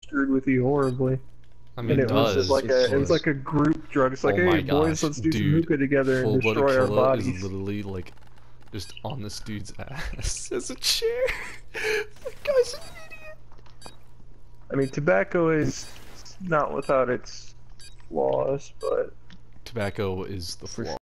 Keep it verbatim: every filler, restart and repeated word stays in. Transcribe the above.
screwed with you horribly. I mean, And it it was does. just like it a, it was does. like a group drug. It's like, Oh my hey boys, gosh, let's do some dude, hookah together and Full Blooded destroy our Killa bodies. is literally like just on this dude's ass as a chair. That guy's an idiot. I mean, tobacco is not without its flaws, but Tobacco is the For flaw.